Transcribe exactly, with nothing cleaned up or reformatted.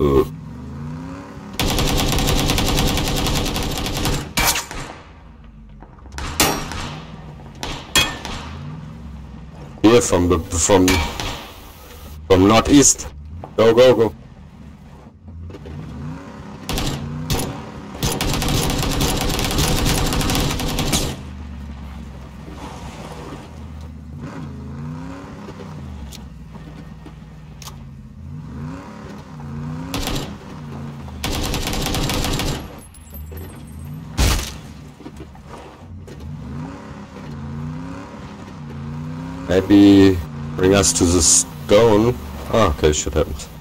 Uh. Here from the from from northeast. Go go go. Maybe bring us to the stone. Oh, okay, shit happened.